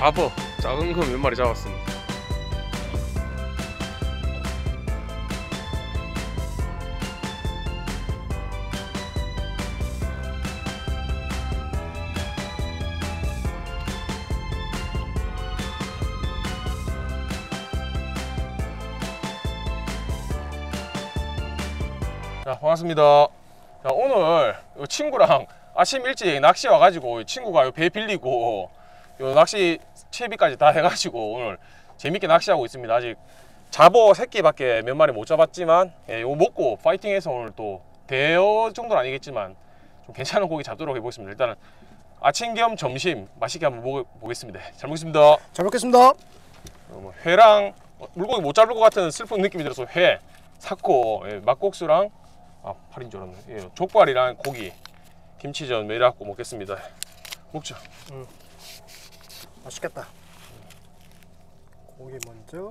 잡어 작은 거 몇 마리 잡았습니다. 자, 반갑습니다. 자, 오늘 이 친구랑 아침 일찍 낚시 와가지고 이 친구가 배 빌리고 요 낚시 채비까지 다 해가지고 오늘 재밌게 낚시하고 있습니다. 아직 잡어 새끼밖에 몇 마리 못 잡았지만 이거 먹고 파이팅해서 오늘 또 대여 정도는 아니겠지만 좀 괜찮은 고기 잡도록 해보겠습니다. 일단은 아침 겸 점심 맛있게 한번 먹어보겠습니다. 잘 먹겠습니다. 잘 먹겠습니다. 회랑 물고기 못 잡을 것 같은 슬픈 느낌이 들어서 회 샀고, 막국수랑 팔인 줄 알았네. 족발이랑 고기 김치전 매일갖고 먹겠습니다. 먹자. 맛있겠다. 고기 먼저.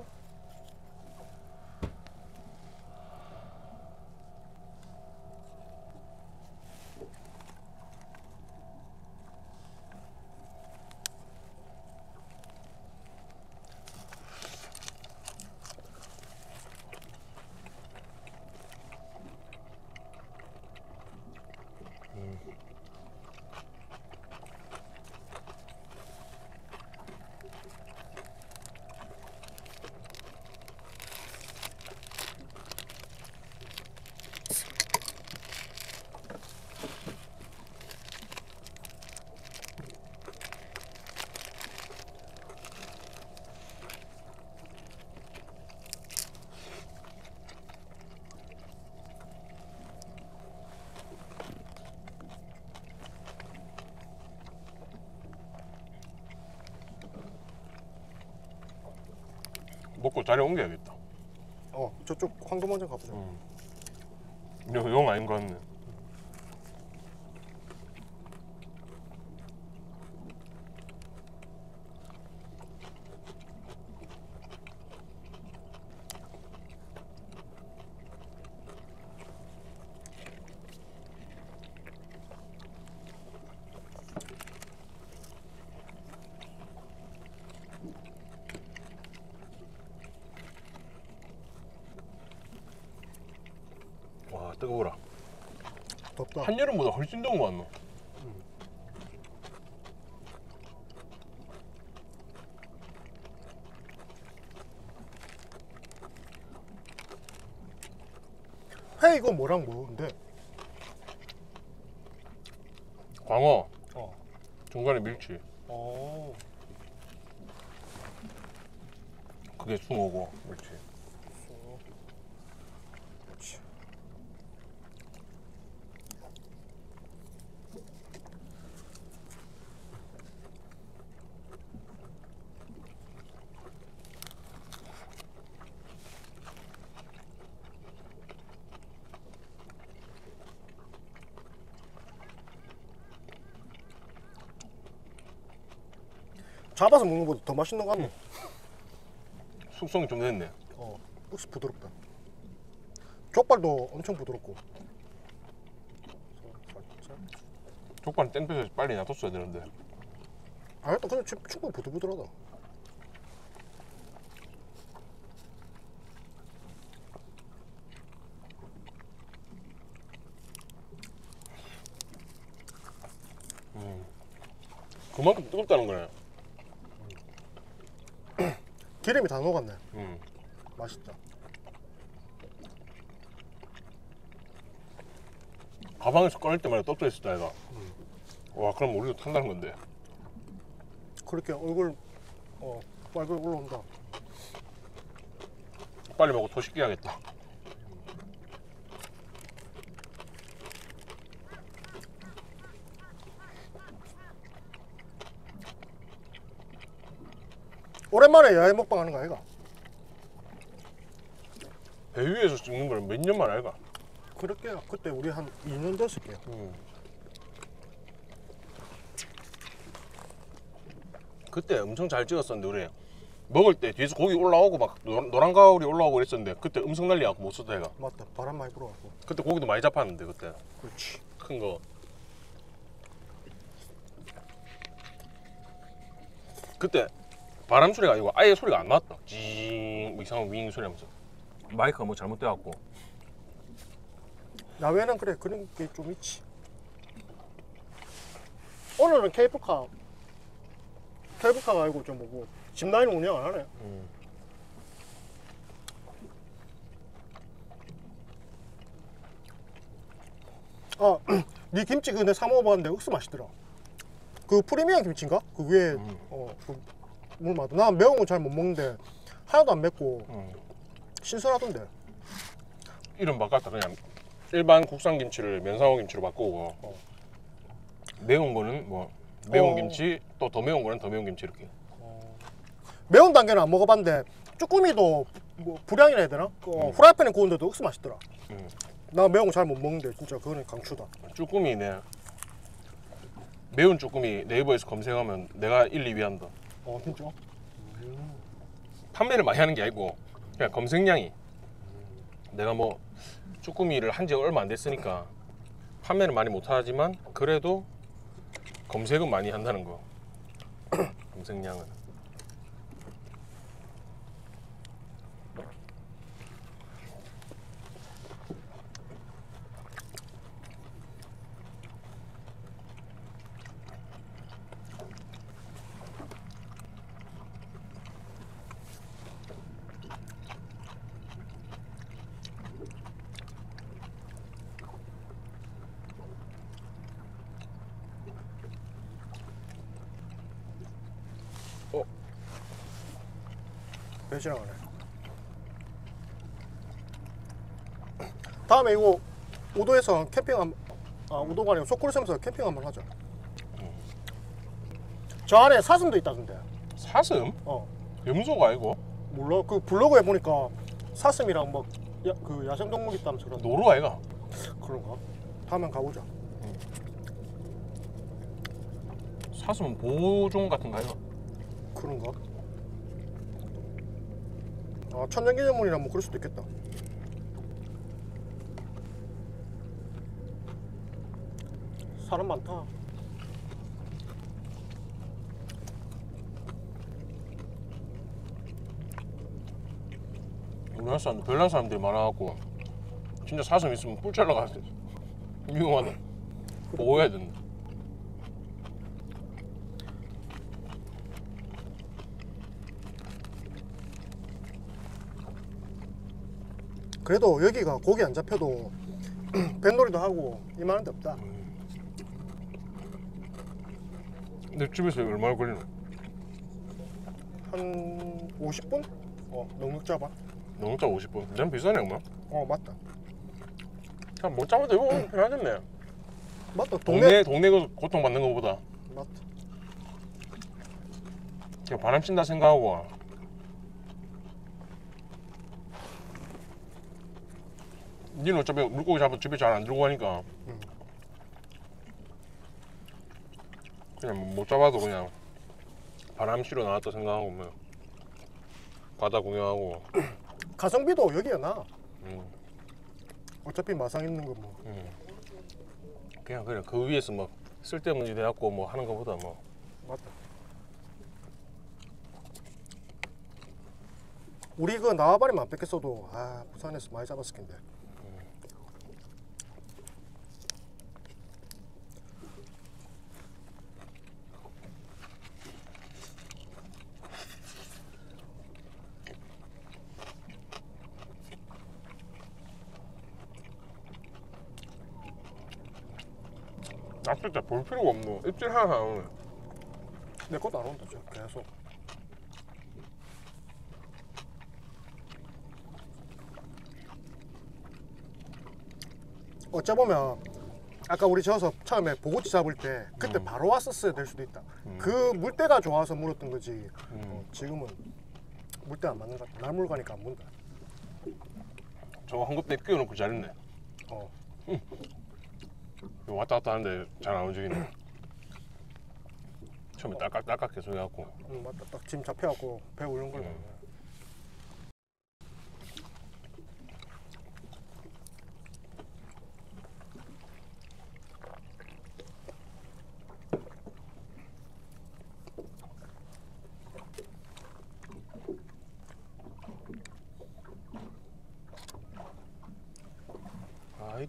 먹고 자리 옮겨야겠다. 저쪽 황금원전 가보자. 영 아닌 것 같네. 와, 뜨거워라. 덥다. 한여름보다 훨씬 더운 거 같노? 회 이거 뭐랑 먹는데? 광어. 중간에 밀치. 그게 숭어고 밀치. 그렇지. 잡아서 먹는 것보다 더 맛있는 거 같네. 숙성이 좀 됐네. 혹시 부드럽다. 족발도 엄청 부드럽고. 살짝. 족발은 땡볕에 빨리 놔뒀어야 되는데. 아니다, 근데 충분히 부들부들하다. 그만큼 뜨겁다는 거네. 기름이 다 녹았네. 맛있다. 가방에서 꺼낼 때마다 떠떠있을 때 아이가. 와, 그럼 우리도 탄다는 건데. 그렇게 얼굴 빨글 올라온다. 빨리 먹고 토식기 하겠다. 오랜만에 야외 먹방 하는 거 아이가? 배 위에서 찍는 걸 몇 년 만에 아이가? 그렇게 그때 우리 한 2년 됐을 게요. 그때 엄청 잘 찍었었는데 우리 먹을 때 뒤에서 고기 올라오고 막 노란 가을이 올라오고 그랬었는데 그때 음성 난리 나고 못 썼다 얘가. 맞다. 바람 많이 불어갖고. 그때 고기도 많이 잡았는데 그때 그렇지. 큰 거. 그때 바람 소리가 아니고 아예 소리가 안 나왔다. 징 이상한 윙 소리 하면서 마이크가 뭐 잘못돼갖고. 야외는 그래 그런 게 좀 있지. 오늘은 케이블카가 아니고 좀 뭐고 짚라인 운영 안 하네. 아, 네 김치 그내 사 먹어봤는데 억수 맛있더라. 그 프리미엄 김치인가? 그 위에 물 맛. 나 매운 거 잘 못 먹는데 하나도 안 맵고 신선하던데. 이름 바꿨다. 그냥 일반 국산 김치를 면사오 김치로 바꾸고 매운 거는 뭐 매운 김치, 또 더 매운 거는 더 매운 김치 이렇게. 매운 단계는 안 먹어봤는데 쭈꾸미도 뭐 불향이라 해야 되나? 후라이팬에 구운데도 억수 맛있더라. 나 매운 거 잘 못 먹는데 진짜 그거는 강추다. 쭈꾸미네. 매운 쭈꾸미 네이버에서 검색하면 내가 1, 2위 한다. 진짜? 판매를 많이 하는 게 아니고 그냥 검색량이. 내가 뭐 쭈꾸미를 한 지 얼마 안 됐으니까 판매는 많이 못 하지만 그래도 검색은 많이 한다는 거. 검색량은. 배지나가네. 다음에 이거 우도에서 캠핑 우도가 아니고 속구리섬에서 캠핑 한번 하자. 저 안에 사슴도 있다던데. 사슴? 염소가 아니고? 몰라. 그 블로그에 보니까 사슴이랑 뭐 그 야생동물 있다면서 그런데. 노루 아이가? 그런가? 다음에 가보자. 사슴은 보호종 같은 거 아이가? 그런가? 천연기념물이라 뭐 그럴 수도 있겠다. 사람 많다. 우리나라 사람들 별난 사람들이 많아갖고 진짜 사슴 있으면 뿔 잘라가서 위험하다. 보호해야 된다. 그래도 여기가 고기 안 잡혀도 뱃놀이도 하고 이만한 데 없다. 내 집에서 얼마나 걸리노? 한 50분? 넉넉 잡아. 농자 50분. 난 비싸네 엄마. 맞다. 그냥 못 잡아도 이거 편하겠네. 맞다. 동네 그 고통받는 거보다 맞다. 그냥 바람 쐰다 생각하고. 니는 어차피 물고기 잡아 집에 잘 안 들고 가니까 그냥 못 잡아도 그냥 바람 쐬러 나왔다 생각하고 뭐 바다 구경하고. 가성비도 여기야 나. 어차피 마상 있는 거 뭐. 그냥 그 위에서 뭐 쓸데없는 일 해갖고 뭐 하는 거보다 뭐. 맞다. 우리 그 나와바리만 안 뺏겼어도 부산에서 많이 잡았을 텐데. 낚싯대 볼 필요가 없노. 입질 하나 안 오네. 내 것도 안 온다 저 계속. 어쩌보면 아까 우리 저서 처음에 보고치 잡을 때 그때 바로 왔었어야 될 수도 있다. 그 물때가 좋아서 물었던 거지. 지금은 물때 안 맞는 것 같아. 날물 가니까 안 문다. 저거 한급대 끼워놓고 잘했네. 왔다 갔다 하는데 잘 안 움직이네. 처음에 딸깍딸깍 계속 해갖고. 맞다. 딱 짐 잡혀갖고 배 올린 걸 봤네.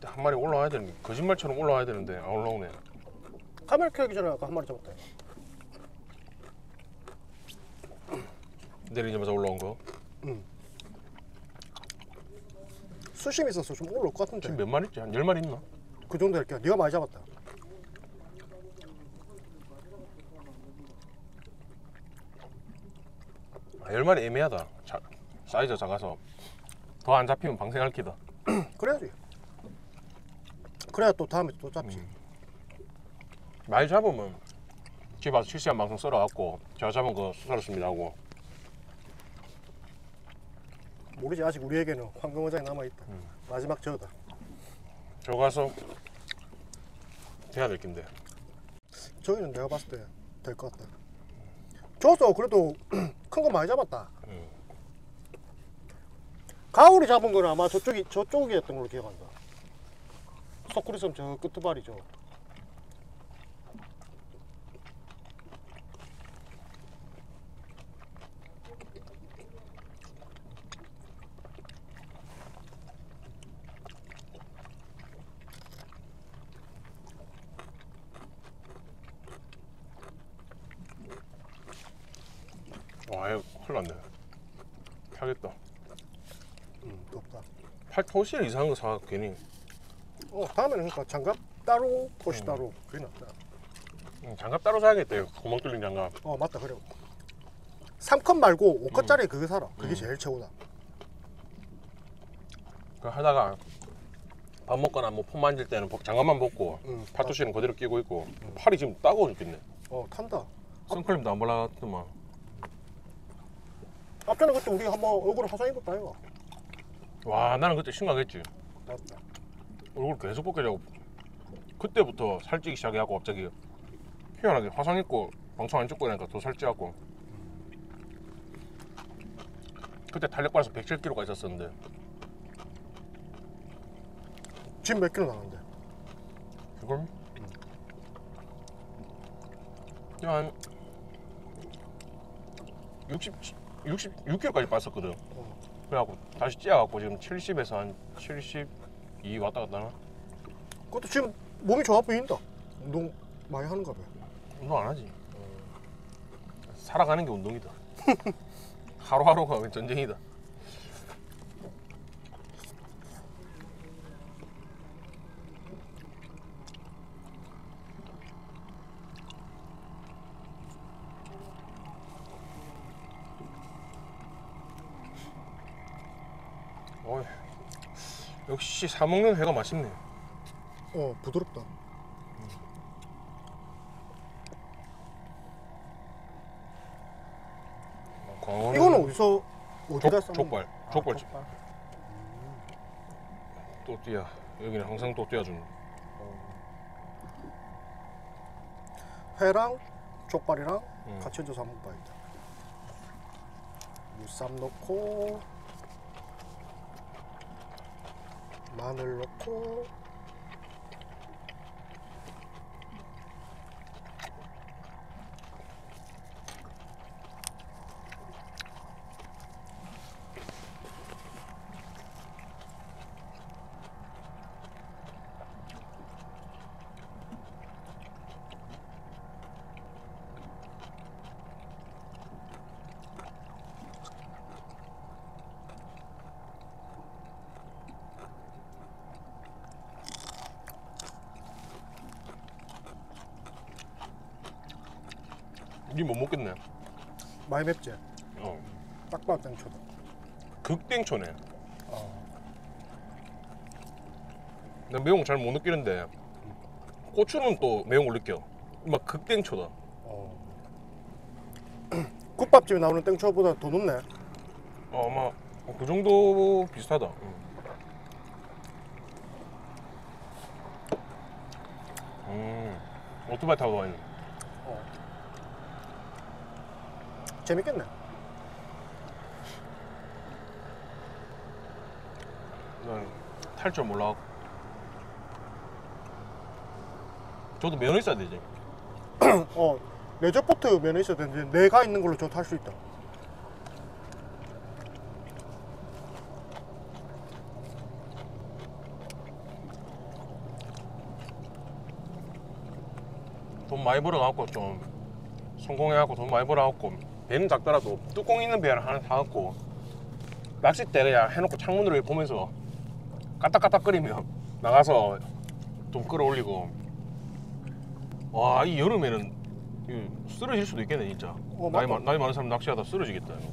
밑에 한 마리 올라와야 되는데 거짓말처럼 올라와야 되는데 안 올라오네. 카메라 켜기 전에 아까 한 마리 잡았다. 내리자마자 올라온 거. 수심이 있어서 좀 올라올 것 같은데. 지금 몇 마리 있지? 한 10마리 있나? 그 정도 될게요. 네가 많이 잡았다. 아, 10마리 애매하다. 사이즈가 작아서 더 안 잡히면 방생할 기다. 그래야지. 그래야 또 다음에 또 잡지. 많이 잡으면 집에 와서 실시간 방송 썰어갖고 제가 잡은 거 썰었습니다 하고. 모르지. 아직 우리에게는 황금어장이 남아있다. 마지막 저다. 저 가서 돼야 될 낀데. 저기는 내가 봤을 때 될 것 같다. 저서 그래도 큰 거 많이 잡았다. 가오리 잡은 거는 아마 저쪽이었던 걸로 기억한다. 소쿠리섬 저 끝두발이죠. 와, 이거 큰일 났네. 타겠다. 덥다. 팔토실 이상한 거 사 괜히. 다음에는 그러니까 장갑 따로 토시 따로 그게 낫다. 장갑 따로 사야겠대요. 구멍 뚫린 장갑. 맞다. 그래. 3컷 말고 5컷짜리 그거 사라. 그게 제일 최고다. 그 하다가 밥 먹거나 뭐 폼 만질 때는 장갑만 벗고 팔토실은 그대로 끼고 있고 팔이 지금 따가워 죽겠네. 탄다. 선크림도 안 발라갔더만. 앞전에 그때 우리 한번 얼굴에 화상 입었다 이거. 와, 나는 그때 심각했지. 맞다. 얼굴 계속 벗게 되고 그때부터 살찌기 시작해갖고 갑자기 희한하게 화상 입고 방송 안 찍고 이러니까 더 살찌갖고. 그때 탄력 받아서 107kg가 있었었는데 지금 몇 킬로 나갔는데? 그걸 한 66kg까지 빠졌거든. 그래갖고 다시 찌어갖고 지금 70에서 한 72 왔다 갔다 하나? 그것도 지금 몸이 좋아 보인다. 운동 많이 하는가 봐. 운동 안 하지. 살아가는 게 운동이다. 하루하루가 전쟁이다. 역시 사 먹는 회가 맛있네. 부드럽다. 이거는 어디다 싸? 족발. 족발집. 또띠아. 여기는 항상 또띠아 주는. 회랑 족발이랑 같이 얹어서 한번 봐야겠다. 무쌈 넣고 마늘 넣고 니 못 먹겠네. 많이 맵지? 딱 봐도 땡초다. 극땡초네. 난 매운 거 잘 못 느끼는데 고추는 또 매운 걸 느껴. 막 극땡초다. 국밥집에 나오는 땡초보다 더 높네. 아마 그 정도 비슷하다. 오토바이 타고 다니는. 재밌겠네. 난 탈 줄 몰라. 저도 면허 있어야 되지. 레저보트 면허 있어야 되는데 내가 있는 걸로 저 탈 수 있다. 많이 벌어갖고 좀 성공해갖고 돈 많이 벌어갖고 배는 작더라도 뚜껑 있는 배를 하나 사갖고 낚싯대 그냥 해놓고 창문으로 보면서 까딱까딱거리며 나가서 좀 끌어올리고. 와, 이 여름에는 쓰러질 수도 있겠네 진짜. 나이 많은 사람 낚시하다 쓰러지겠다 이거.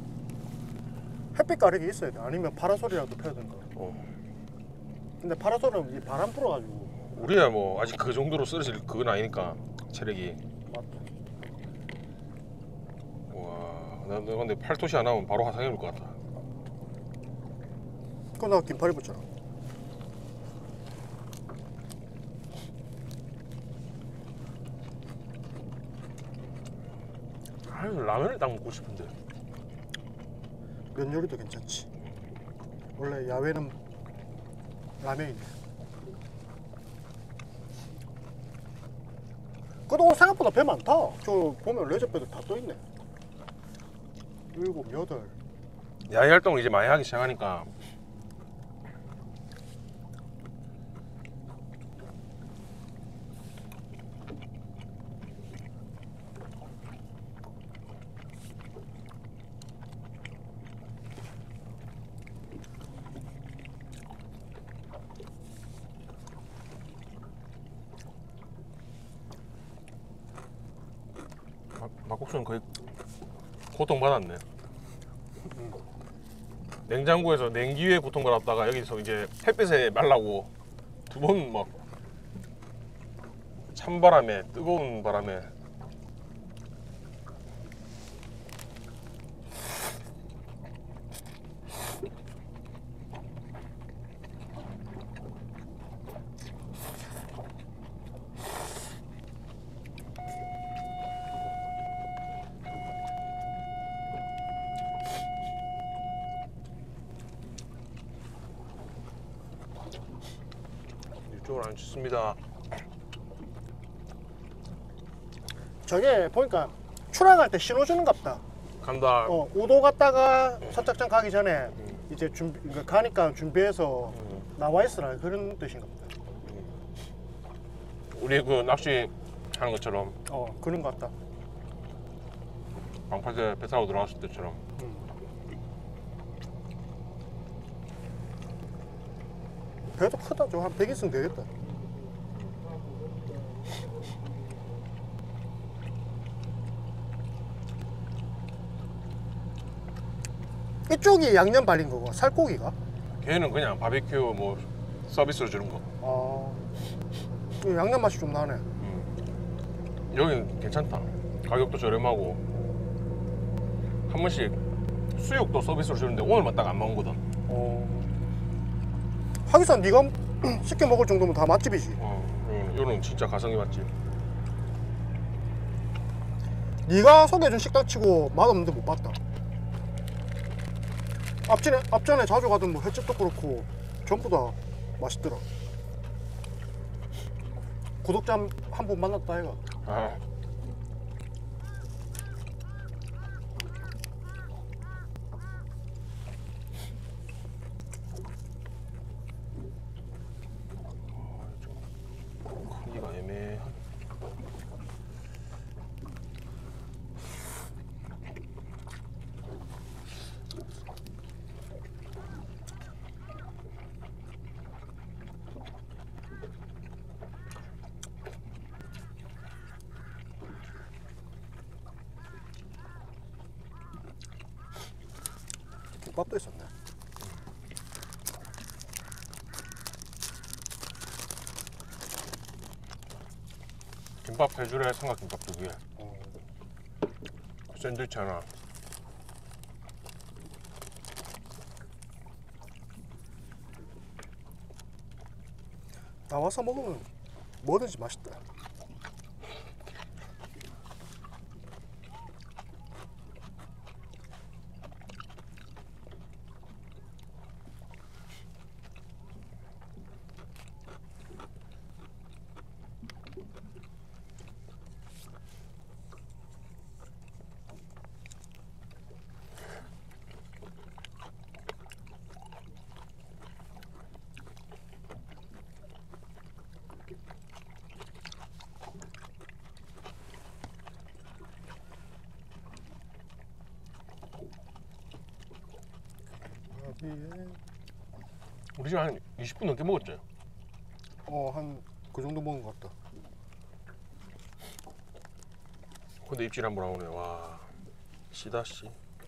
햇빛 가리개 있어야 돼. 아니면 파라솔이라도 펴야 된다. 근데 파라솔은 이 바람 불어가지고. 우리야 뭐 아직 그 정도로 쓰러질 그건 아니니까 체력이. 맞다. 와, 나 근데 팔토시 안 하면 바로 화상해 볼 것 같아. 그럼 나 긴팔 입었잖아. 라면을 딱 먹고 싶은데. 면 요리도 괜찮지. 원래 야외는 라면이네. 그동안 생각보다 배 많다. 저 보면 레저배들 다 떠있네. 7, 8. 야외 활동을 이제 많이 하기 시작하니까 막국수는 거의 고통받았네. 냉장고에서 냉기에 고통받았다가 여기서 이제 햇빛에 말라고 두 번 막 찬바람에 뜨거운 바람에. 이쪽으로 안 쳤습니다. 저게 보니까 출항할 때 신호주는갑다. 간다. 우도 갔다가 선착장 가기 전에 이제 가니까 준비해서 나와 있으라 그런 뜻인갑다. 우리 그 낚시 하는 것처럼 그런 것 같다. 방파제 배 타고 들어갔을 때처럼. 배도 크다. 좀 한 100인승 되겠다. 이쪽이 양념 발린 거고 살코기가? 걔는 그냥 바비큐 뭐 서비스로 주는 거. 이 양념 맛이 좀 나네. 여기는 괜찮다. 가격도 저렴하고 한 번씩 수육도 서비스로 주는데 오늘만 딱 안 먹거든. 하기사 네가 시켜 먹을 정도면 다 맛집이지. 이거는 진짜 가성비 맛집. 네가 소개해준 식당 치고 맛없는데 못 봤다. 앞전에 자주 가던 뭐 횟집도 그렇고 전부 다 맛있더라. 구독자 한 분 만났다 해가. 크기가 애매해. 김밥도 있었네. 김밥 3줄에 삼각김밥 2개. 샌드위치 하나. 나와서 먹으면 뭐든지 맛있다. 우리 지금 한 20분 넘게 먹었죠? 한 그 정도 먹은 것 같다. 근데 입질 한번 나오네. 와, 씨다 씨.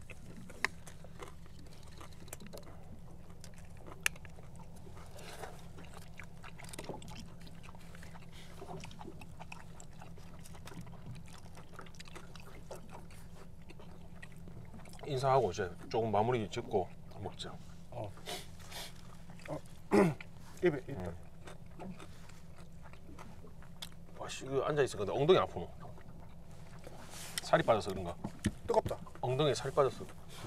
인사하고 이제 조금 마무리 짓고 먹자. 입에 있다. 와, 씨, 이거 앉아 있어. 근데 엉덩이 아프노. 살이 빠져서 그런가? 뜨겁다. 엉덩이에 살이 빠졌어.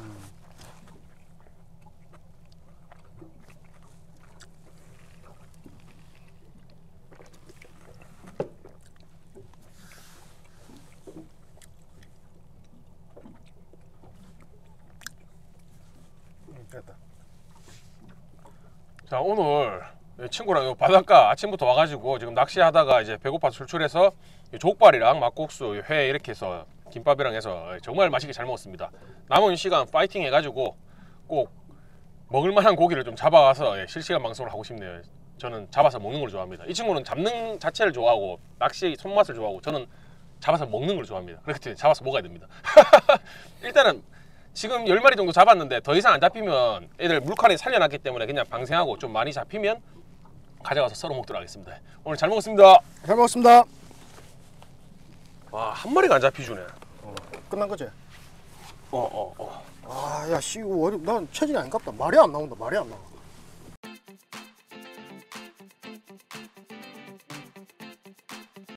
됐다. 자, 오늘 친구랑 요 바닷가 아침부터 와가지고 지금 낚시하다가 이제 배고파서 출출해서 족발이랑 막국수, 회 이렇게 해서 김밥이랑 해서 정말 맛있게 잘 먹었습니다. 남은 시간 파이팅 해가지고 꼭 먹을만한 고기를 좀 잡아가서 실시간 방송을 하고 싶네요. 저는 잡아서 먹는 걸 좋아합니다. 이 친구는 잡는 자체를 좋아하고 낚시 손맛을 좋아하고 저는 잡아서 먹는 걸 좋아합니다. 그렇기 때문에 잡아서 먹어야 됩니다. 일단은 지금 10마리 정도 잡았는데 더 이상 안 잡히면 애들 물칸에 살려놨기 때문에 그냥 방생하고 좀 많이 잡히면 가져가서 썰어 먹도록 하겠습니다. 오늘 잘 먹었습니다. 잘 먹었습니다. 와, 한 마리가 안 잡히주네. 끝난 거지? 어. 야, 씨, 이거 난 체질이 안 깝다. 말이 안 나온다. 말이 안 나와.